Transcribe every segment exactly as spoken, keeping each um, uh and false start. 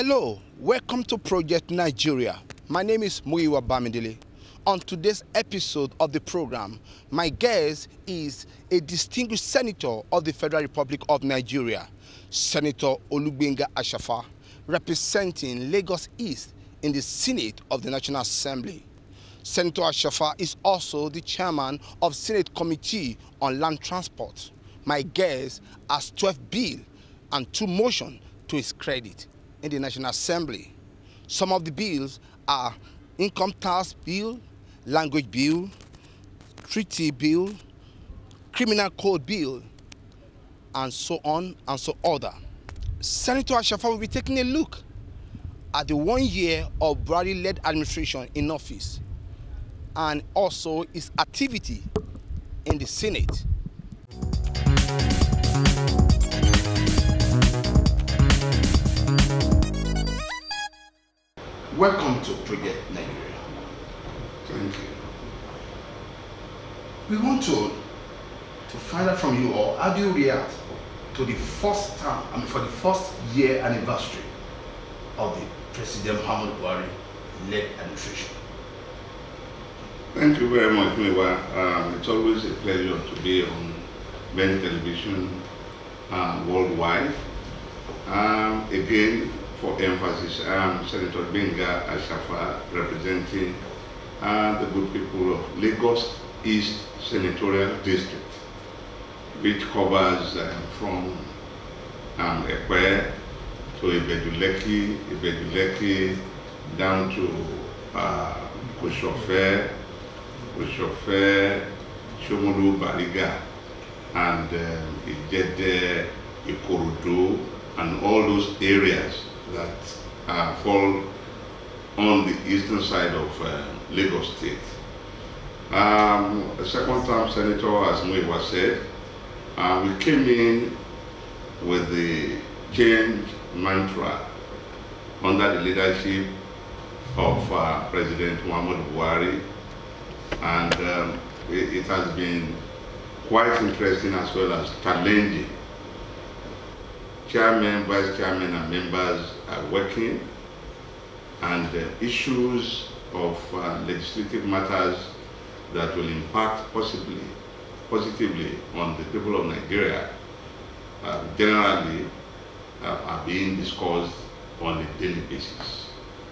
Hello, welcome to Project Nigeria. My name is Muyiwa Bamidele. On today's episode of the program, my guest is a distinguished senator of the Federal Republic of Nigeria, Senator Olugbenga Ashafa, representing Lagos East in the Senate of the National Assembly. Senator Ashafa is also the chairman of Senate Committee on Land Transport. My guest has twelve bills and two motions to his credit in the National Assembly. Some of the bills are Income Tax Bill, Language Bill, Treaty Bill, Criminal Code Bill, and so on and so other. Senator Ashafa will be taking a look at the one year of Buhari-led administration in office and also his activity in the Senate. Welcome to Project Nigeria. Thank you. We want to, to find out from you all, how do you react to the first time, I mean for the first year anniversary of the President Muhammadu Buhari-led administration? Thank you very much, Mewa. Um, it's always a pleasure to be on many television uh, worldwide. Um, again, for emphasis, I'm Senator Olugbenga Ashafa, representing uh, the good people of Lagos East Senatorial District, which covers uh, from um, Ekwe to Ibeduleki, Ibeduleki down to uh, Koshofe, Koshofe, Shomolu, Bariga, and um, Ijede, Ikorodu, and all those areas that uh, fall on the eastern side of uh, Lagos State. Um, a second term senator, as Muyiwa said, uh, we came in with the change mantra under the leadership of uh, President Muhammadu Buhari, and um, it, it has been quite interesting as well as challenging. Chairman, vice chairman, and members are working, and uh, issues of uh, legislative matters that will impact possibly positively on the people of Nigeria uh, generally uh, are being discussed on a daily basis.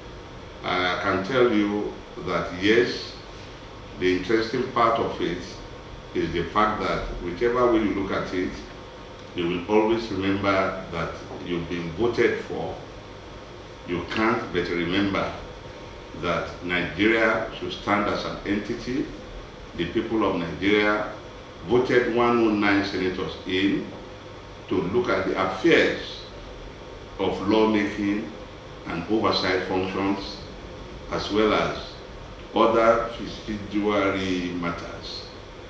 I can tell you that yes, the interesting part of it is the fact that whichever way you look at it, you will always remember that you've been voted for. You can't but remember that Nigeria should stand as an entity. The people of Nigeria voted one hundred nine senators in to look at the affairs of lawmaking and oversight functions, as well as other fiduciary matters.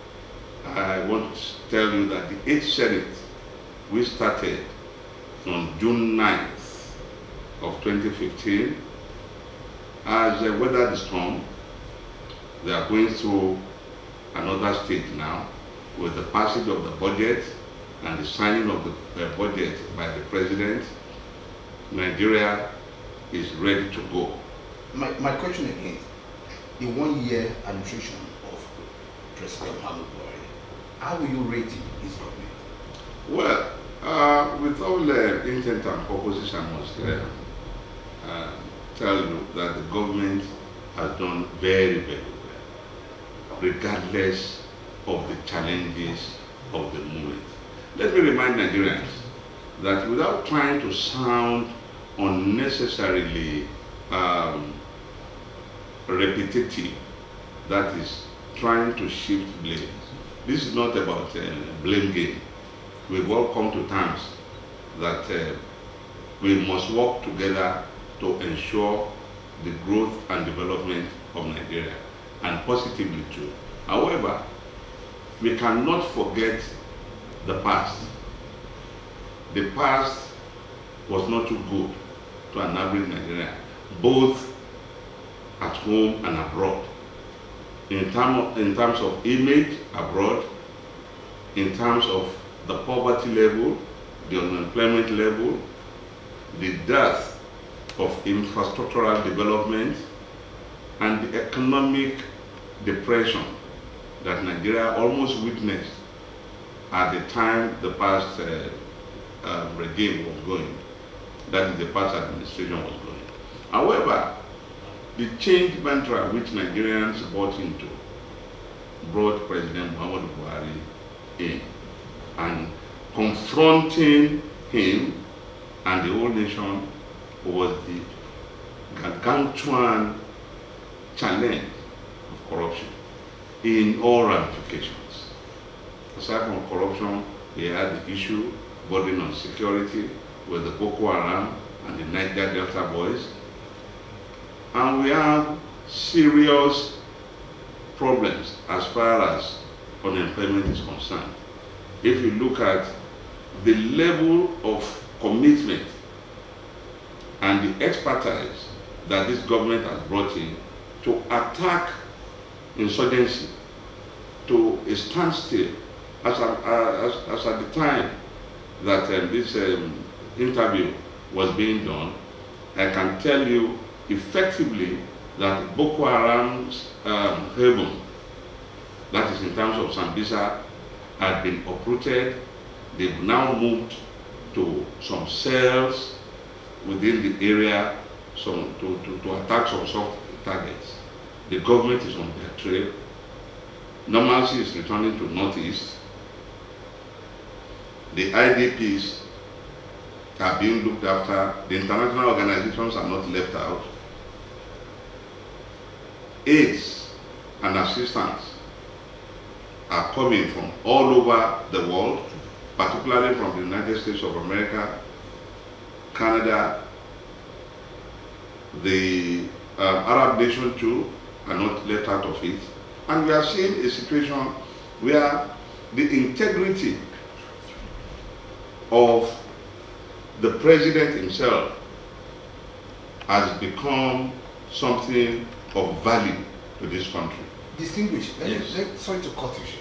I want to tell you that the eighth Senate, we started on June ninth of twenty fifteen. As they weathered the storm, they are going through another stage now with the passage of the budget and the signing of the uh, budget by the president. Nigeria is ready to go. My, my question again, the one-year administration of President Muhammadu Buhari, how will you rate his government? Well, uh, with all the uh, intent and purposes, I must uh, uh, tell you that the government has done very, very well, regardless of the challenges of the moment. Let me remind Nigerians that without trying to sound unnecessarily um, repetitive, that is, trying to shift blame. This is not about uh, blame game. We've all come to terms that uh, we must work together to ensure the growth and development of Nigeria, and positively too. However, we cannot forget the past. The past was not too good to an average Nigerian, both at home and abroad. In, term of, in terms of image abroad, in terms of the poverty level, the unemployment level, the death of infrastructural development and the economic depression that Nigeria almost witnessed at the time the past uh, uh, regime was going, that is the past administration was going. However, the change mantra which Nigerians bought into brought President Muhammadu Buhari in, and confronting him and the whole nation was the gargantuan challenge of corruption in all ramifications. Aside from corruption, we had the issue burden on security with the Boko Haram and the Niger Delta boys. And we have serious problems as far as unemployment is concerned. If you look at the level of commitment and the expertise that this government has brought in to attack insurgency to a standstill, as, as, as at the time that um, this um, interview was being done, I can tell you effectively that Boko Haram's um, haven, that is in terms of Sambisa, had been uprooted. They've now moved to some cells within the area some, to, to, to attack some soft targets. The government is on their trail. Normalcy is returning to Northeast. The I D Ps are being looked after. The international organizations are not left out. Aids and assistance are coming from all over the world, particularly from the United States of America, Canada, the um, Arab nation too are not left out of it. And we are seeing a situation where the integrity of the president himself has become something of value to this country. Distinguished, let yes. me, let, sorry to cut you short.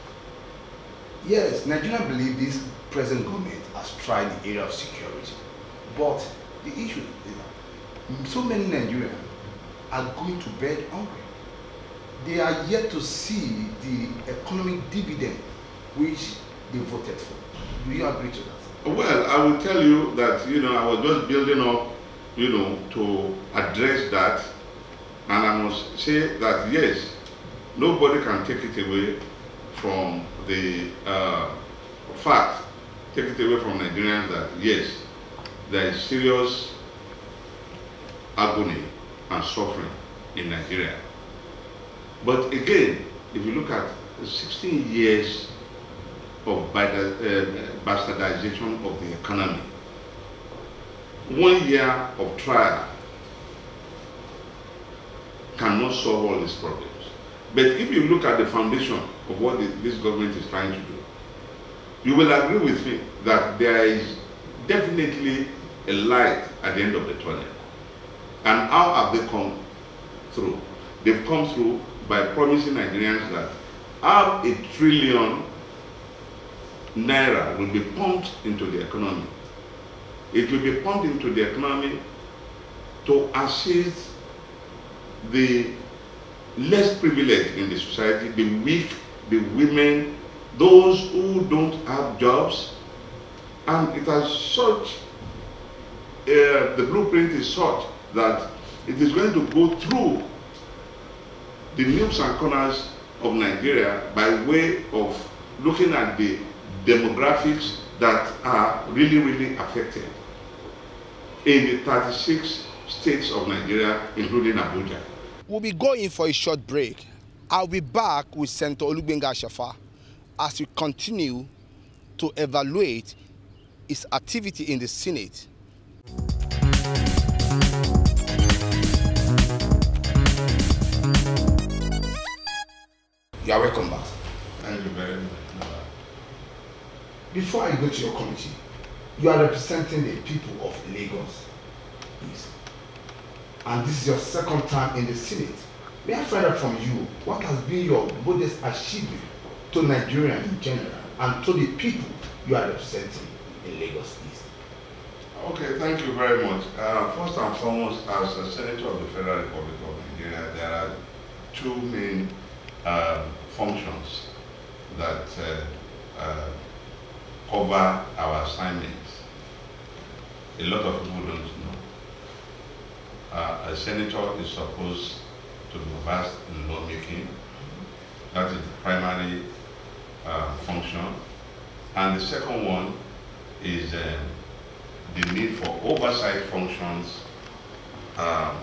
Yes, Nigerians believe this present government has tried the area of security, but the issue is that so many Nigerians are going to bed hungry. They are yet to see the economic dividend which they voted for. Do you agree to that? Well, I will tell you that, you know, I was just building up, you know, to address that. And I must say that, yes, nobody can take it away from the uh, fact, take it away from Nigerians that, yes, there is serious agony and suffering in Nigeria. But again, if you look at sixteen years of bastardization of the economy, one year of trial cannot solve all these problems. But if you look at the foundation of what the, this government is trying to do, you will agree with me that there is definitely a light at the end of the tunnel. And how have they come through? They've come through by promising Nigerians that half a trillion naira will be pumped into the economy. It will be pumped into the economy to assist the less privileged in the society, the weak, the women, those who don't have jobs. And it has such, uh, the blueprint is such that it is going to go through the nooks and corners of Nigeria by way of looking at the demographics that are really, really affected in the thirty-six states of Nigeria, including Abuja. We'll be going for a short break. I'll be back with Senator Olugbenga Ashafa as we continue to evaluate his activity in the Senate. You are welcome back. Thank you very much. Before I go to your committee, you are representing the people of Lagos East. And this is your second time in the Senate. May I find out from you, what has been your modest achievement to Nigerians in general and to the people you are representing in Lagos East? Okay, thank you very much. Uh, first and foremost, as a Senator of the Federal Republic of Nigeria, there are two main uh, functions that uh, uh, cover our assignments. A lot of people don't know. Uh, a senator is supposed to be versed in lawmaking. That is the primary uh, function. And the second one is uh, the need for oversight functions um,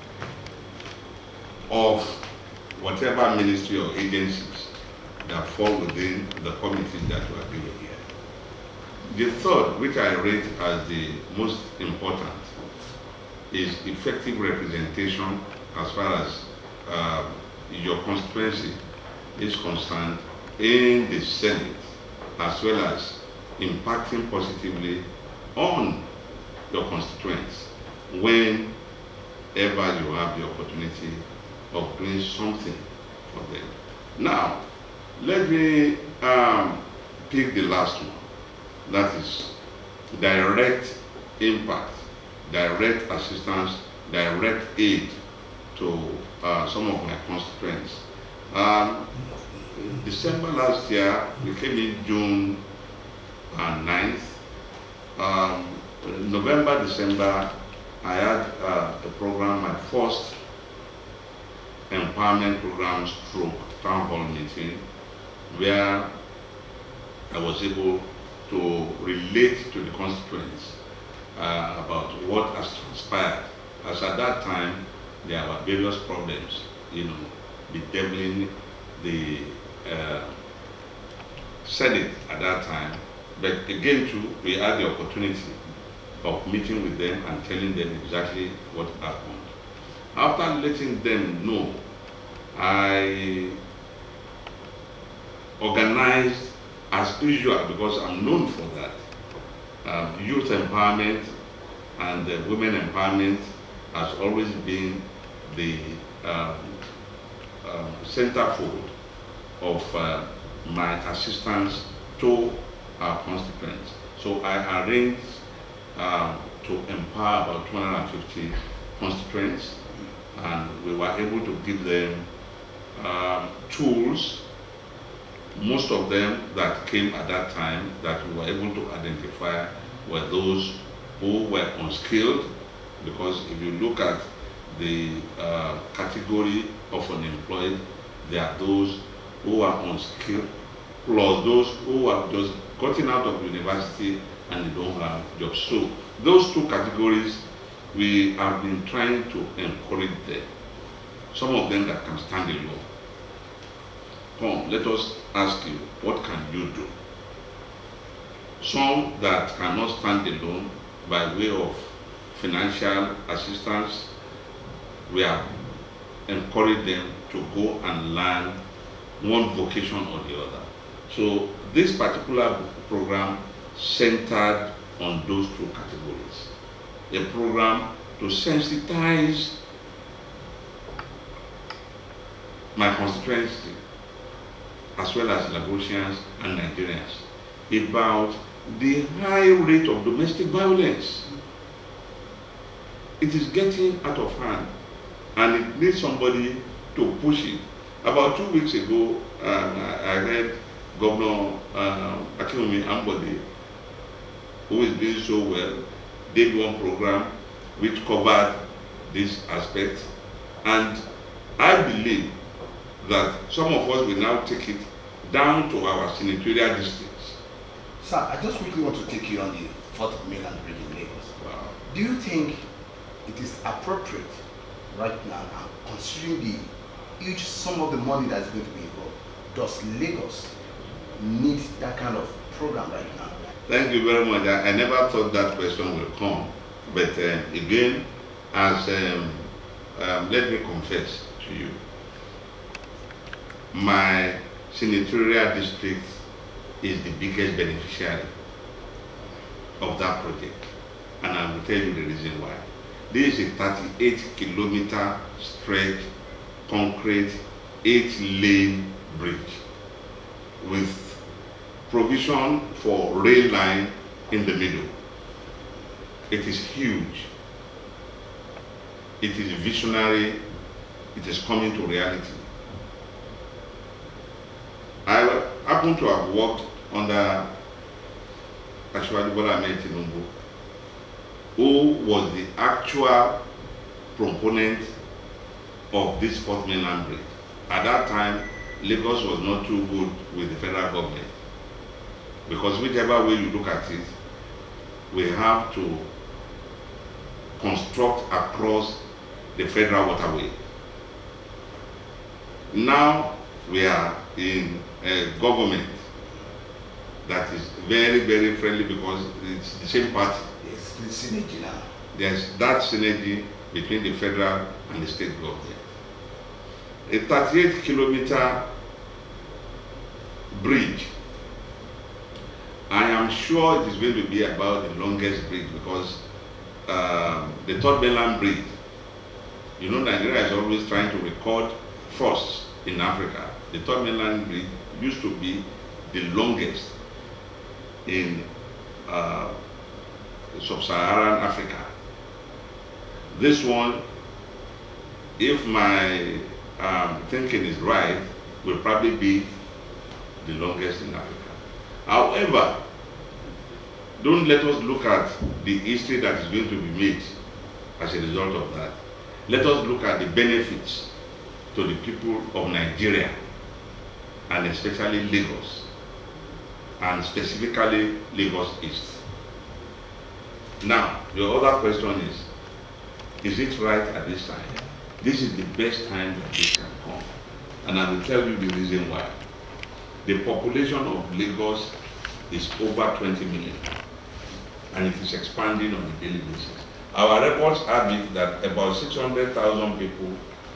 of whatever ministry or agencies that fall within the committees that were given here. The third, which I rate as the most important, is effective representation as far as uh, your constituency is concerned in the Senate, as well as impacting positively on your constituents whenever you have the opportunity of doing something for them. Now, let me um, pick the last one. That is direct impact, direct assistance, direct aid to uh, some of my constituents. Um, December last year, we came in June and ninth. Um, November, December, I had uh, a program, my first empowerment program stroke town hall meeting, where I was able to relate to the constituents uh, about what has transpired. As at that time, there were various problems, you know, bedeviling the uh, Senate at that time. But again, too, we had the opportunity of meeting with them and telling them exactly what happened. After letting them know, I organized, as usual, because I'm known for that, um, youth empowerment and uh, women empowerment has always been the um, um, centerfold of uh, my assistance to our constituents. So I arranged um, to empower about two hundred fifty constituents, and we were able to give them um, tools. Most of them that came at that time that we were able to identify were those who were unskilled, because if you look at the uh, category of unemployed, there are those who are unskilled, plus those who have just gotten out of university and they don't have jobs. So those two categories, we have been trying to encourage them. Some of them that can stand alone. Come, let us ask you, what can you do? Some that cannot stand alone by way of financial assistance, we have encouraged them to go and learn one vocation or the other. So this particular program centered on those two categories. A program to sensitize my constituency, as well as Lagosians and Nigerians, about the high rate of domestic violence. It is getting out of hand, and it needs somebody to push it. About two weeks ago, um, I heard Governor uh, Akinwumi Ambode, who is doing so well, did one program which covered this aspect, and I believe that some of us will now take it down to our senatorial districts. Sir, I just quickly want to take you on the fourth of mainland bridge in Lagos. Wow. Do you think it is appropriate right now, considering the huge sum of the money that's going to be involved, does Lagos need that kind of program right now? Thank you very much. I, I never thought that question will come. But uh, again, as um, um, let me confess to you, my senatorial district is the biggest beneficiary of that project. And I will tell you the reason why. This is a thirty-eight kilometer stretch, concrete, eight lane bridge with provision for rail line in the middle. It is huge. It is visionary. It is coming to reality. I happen to have worked under Asiwaju Bola Ahmed Tinubu, who was the actual proponent of this fourth mainland bridge. At that time, Lagos was not too good with the federal government, because whichever way you look at it, we have to construct across the federal waterway. Now we are in a government that is very, very friendly, because it's the same party. Yes, the synergy now. There's that synergy between the federal and the state government. A thirty-eight kilometer bridge, I am sure it is going to be about the longest bridge, because uh, the third mainland bridge, you know, Nigeria is always trying to record first in Africa. The third mainland bridge used to be the longest in uh, sub-Saharan Africa. This one, if my um, thinking is right, will probably be the longest in Africa. However, don't let us look at the history that is going to be made as a result of that. Let us look at the benefits to the people of Nigeria, and especially Lagos, and specifically Lagos East. Now, the other question is, is it right at this time? This is the best time that this can come. And I will tell you the reason why. The population of Lagos is over twenty million, and it is expanding on a daily basis. Our reports have it that about six hundred thousand people,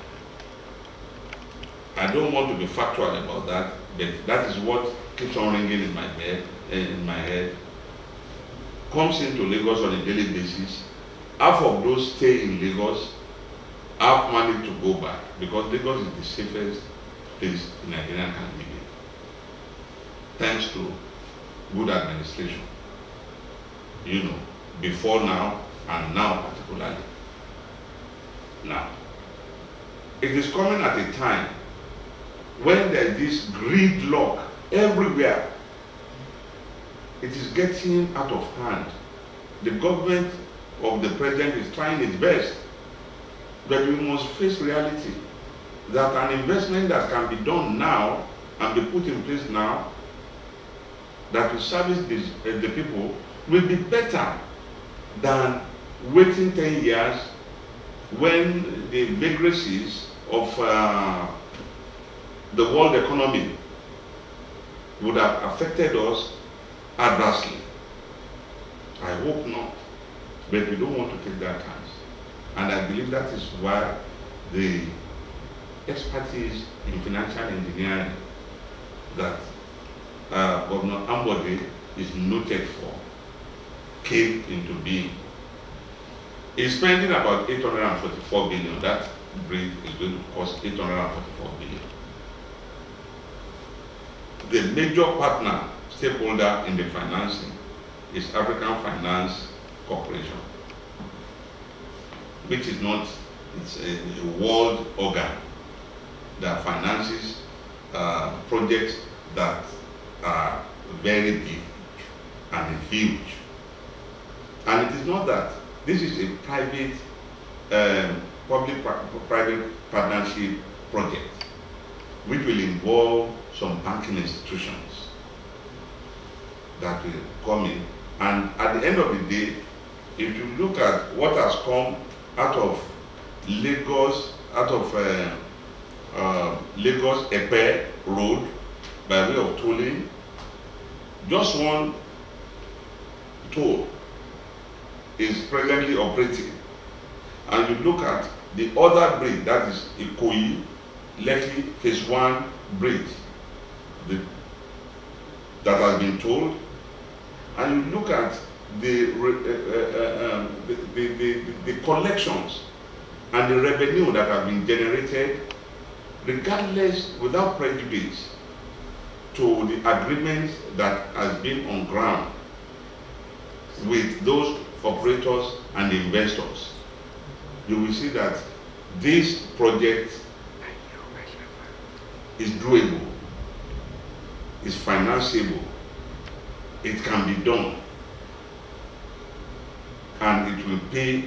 I don't want to be factual about that, but that is what keeps on ringing in my head, in my head, comes into Lagos on a daily basis. Half of those stay in Lagos, half managed to go back, because Lagos is the safest place Nigeria can live in, thanks to good administration, you know, before now and now particularly. Now, it is coming at a time when there is this gridlock everywhere. It is getting out of hand. The government of the president is trying its best, but we must face reality that an investment that can be done now and be put in place now that will service this, uh, the people will be better than waiting ten years when the vagaries of uh, the world economy would have affected us adversely. I hope not, but we don't want to take that chance. And I believe that is why the expertise in financial engineering that uh, Governor Ambode is noted for came into being. He's spending about eight hundred forty-four billion. That bridge is going to cost eight hundred forty-four billion. The major partner, stakeholder in the financing is African Finance Corporation, which is not, it's a, a world organ that finances uh, projects that are very big and huge. And it is not that. This is a private, um, public-private partnership project, which will involve some banking institutions that will come in. And at the end of the day, if you look at what has come out of Lagos, out of uh, uh, Lagos-Epe Road by way of tolling, just one toll is presently operating. And you look at the other bridge, that is Ikoyi, Lekki Phase One bridge, the, that has been tolled, and you look at the, uh, uh, um, the, the, the, the collections and the revenue that have been generated, regardless, without prejudice to the agreements that has been on ground with those operators and investors, you will see that this project is doable, is financeable, it can be done, and it will pay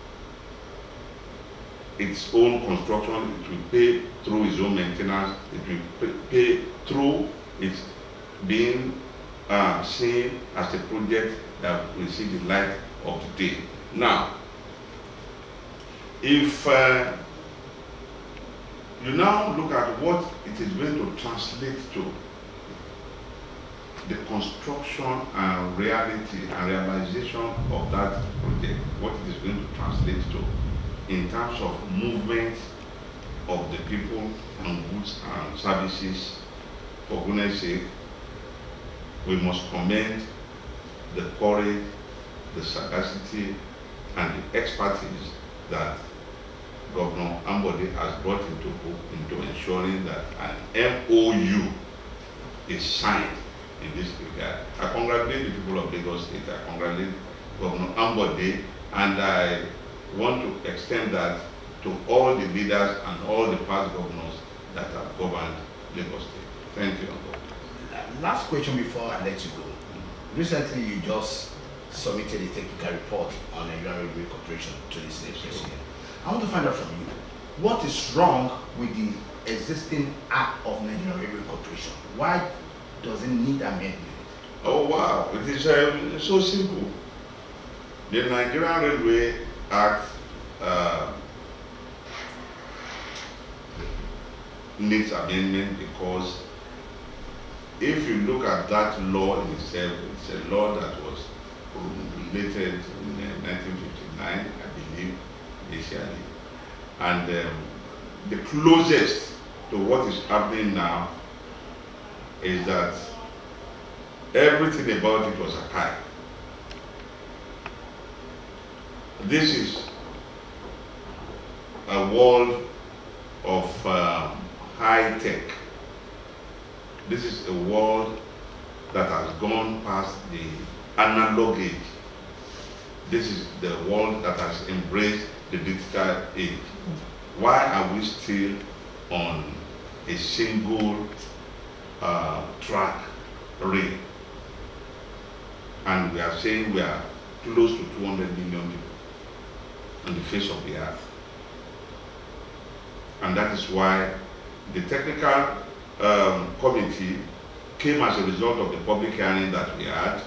its own construction, it will pay through its own maintenance, it will pay through its being uh, seen as a project that will see the light of the day. Now, if uh, you now look at what it is going to translate to, the construction and reality and realization of that project, what it is going to translate to in terms of movement of the people and goods and services, for goodness sake, we must commend the courage, the sagacity, and the expertise that Governor Ambode has brought into, into ensuring that an M O U is signed in this regard. I congratulate the people of Lagos State, I congratulate Governor Ambode, and I want to extend that to all the leaders and all the past governors that have governed Lagos State. Thank you. Last question before I let you go. Recently, you just submitted a technical report on Nigerian Railway Corporation to the Senate President. I want to find out from you, what is wrong with the existing Act of Nigerian Railway Corporation? Why does it need amendment? Oh wow, it is um, so simple. The Nigerian Railway Act uh, needs amendment because if you look at that law in itself, it's a law that was promulgated in nineteen fifty-nine, I believe, initially. And um, the closest to what is happening now is that everything about it was archaic. This is a world of um, high tech. This is a world that has gone past the analog age. This is the world that has embraced the digital age. Why are we still on a single uh, track rail? And we are saying we are close to two hundred million people on the face of the earth. And that is why the technical um, committee came as a result of the public hearing that we had,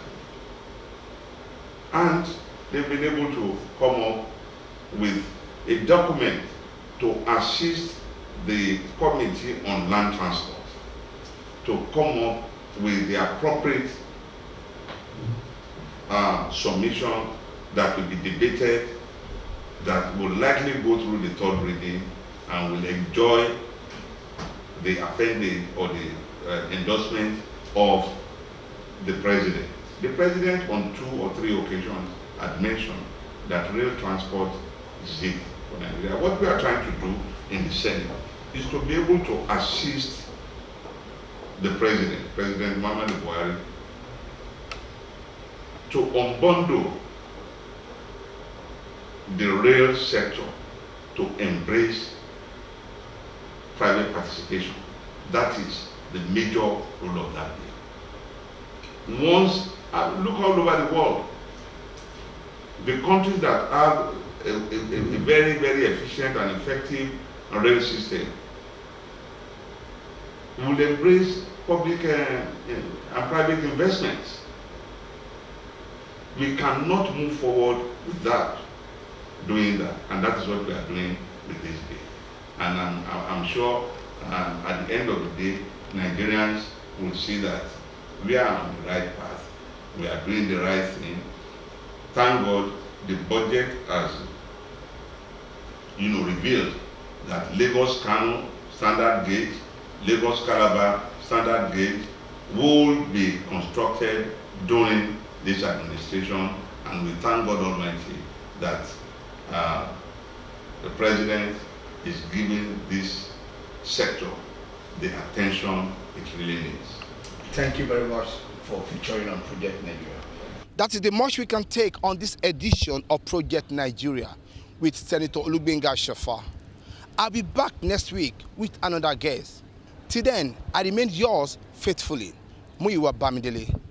and they've been able to come up with a document to assist the Committee on Land Transport to come up with the appropriate uh, submission that will be debated, that will likely go through the third reading and will enjoy the appending or the uh, endorsement of the President. The President on two or three occasions had mentioned that rail transport is it for Nigeria. What we are trying to do in the Senate is to be able to assist the President, President Muhammadu Buhari, to unbundle the rail sector to embrace private participation. That is the major role of that bill. Once, uh, look all over the world, the countries that have a, a, a very, very efficient and effective rail system will embrace public uh, and private investments. We cannot move forward without doing that, and that is what we are doing with this bill. And I'm, I'm sure um, at the end of the day, Nigerians will see that we are on the right path. We are doing the right thing. Thank God the budget has, you know, revealed that Lagos-Kano standard gauge, Lagos-Calabar standard gauge will be constructed during this administration, and we thank God Almighty that uh, the President is giving this sector the attention it really needs. Thank you very much for featuring on Project Nigeria. That is the much we can take on this edition of Project Nigeria with Senator Olugbenga Shafa. I'll be back next week with another guest. Till then, I remain yours faithfully, Muyiwa Bamidele.